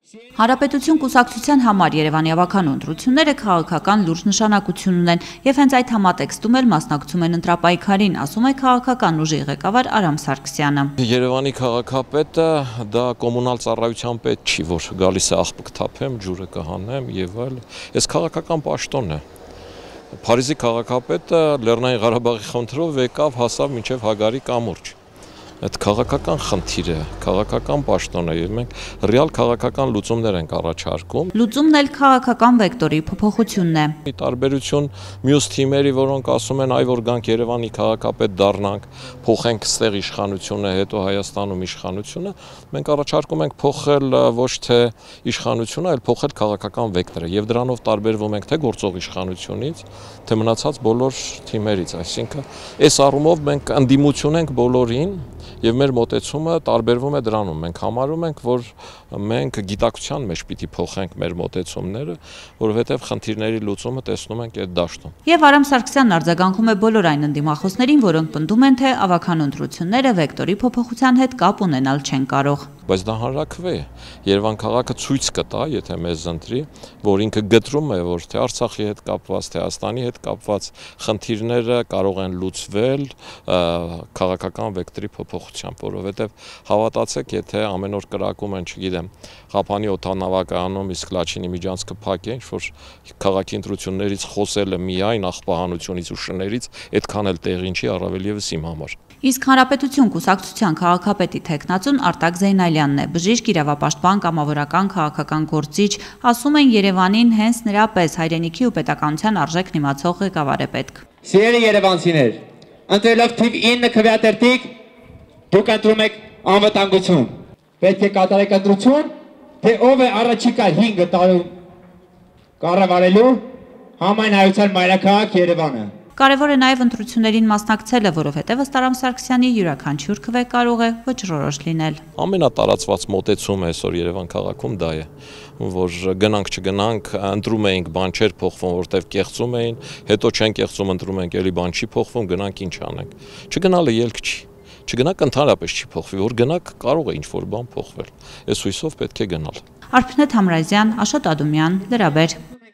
Հանրապետություն կուսակցության համար Երևանի ավականու ընտրությունները քաղաքական լուրջ նշանակություն ունեն եւ հենց այդ համատեքստում էլ մասնակցում են ընտրապայքարին, ասում է քաղաքական ուժի ղեկավար Արամ Սարգսյանը։ Երևանի քաղաքապետը դա կոմունալ ծառայության պետ չի, որ գալիս է աղբը կթափեմ, ջուրը կհանեմ եւ այլ։ Այս քաղաքական պաշտոնն է։ Փարիզի քաղաքապետը Լեռնային Ղարաբաղի խնդրով եկավ, հասավ մինչև Հագարի կամուրջ։ Այդ քաղաքական խնդիր է, քաղաքական պաշտոն է եւ մենք ռեալ քաղաքական լուծումներ ենք առաջարկում։ Լուծումն էլ քաղաքական վեկտորի փոփոխությունն է։ Ի տարբերություն մյուս թիմերի, որոնք ասում են, այ որ գանք Երևանի քաղաքապետ դառնանք, փոխենք ստեղ իշխանությունը, հետո Հայաստանում իշխանությունը, մենք առաջարկում ենք փոխել ոչ թե իշխանությունը, այլ փոխել քաղաքական վեկտորը եւ դրանով տարբերվում ենք թե գործող իշխանությունից, թե մնացած բոլոր թիմերից, այսինքն այս առումով մենք ընդդիմություն ենք բոլորին եւ մեր մոտեցումը տարբերվում է դրանում։ Մենք համարում ենք, որ մենք գիտակցության մեջ պիտի փոխենք մեր մոտեցումները, որովհետեւ խնդիրների լուծումը տեսնում ենք այդ դաշտում։ Եվ Արամ Սարգսյանն արձագանքում է բոլոր այն ընդդիմախոսներին, որոնք պնդում են, թե ավականու ընտրությունները վեկտորի փոփոխության հետ կապ ունենալ չեն կարող։ Բայց դա հանրաքվե է։ Երևան քաղաքը ցույց կտա, եթե մեզ ընտրի, որ ինքը գտնում է, որ թե Արցախի հետ կապված, թե Հայաստանի հետ կապված խնդիրները կարող են լուծվել քաղաքական վեկտորի փոփոխությամբ, որովհետև հավատացեք, եթե ամեն օր կրակում են, չգիտեմ, Ղափանի օդանավակայանում, իսկ Լաչինի միջանցքը փակ է, ինչ-որ քաղաքի ընտրություններից խոսելը միայն աղբահանությունից ու շներից, այդքան էլ տեղին չի, առավել եւս իմ համար։ Իսկ Հանրապետություն կուսակցության քաղաքապետի թեկնածուն Արտակ Զեյնալյանն է, բժիշկ, իրավապաշտպան, կամավորական, քաղաքական գործիչ, ասում են Երևանին հենց նրա պես հայրենիքի ու պետականության արժեքն իմացող ղեկավար է պետք։ Սիրելի երևանցիներ, ընտրելով թիվ 9 քվեատերտիկ, դուք ընտրում եք անվտանգություն։ Պետք է կատարեք ընտրություն, թե ով է առաջիկա 5 տարում կառավարելու համայնայնության մայրաքաղաք Երևանը։ Կարևոր է նաև ընտրություններին մասնակցելը, որովհետև ըստ Արամ Սարգսյանի յուրաքանչյուր քվե կարող է վճռորոշ լինել։ Ամենատարածված մոտեցումը այսօր Երևան քաղաքում դա է, որ գնանք չգնանք, ընտրում էինք, բան չէր փոխվում, որտեվ կեղծում էին, հետո չեն կեղծում, ընտրում ենք, էլի բան չի փոխվում, գնանք ինչ անենք։ Չգնալը ելք չի։ Չգնաք ընդհանրապես չի փոխվի, որ գնաք կարող է ինչ-որ բան փոխվել։ Այս հույսով պետք է գնալ։ Արփնետ Համրազյան, Աշոտ Ադումյան, Լրաբեր։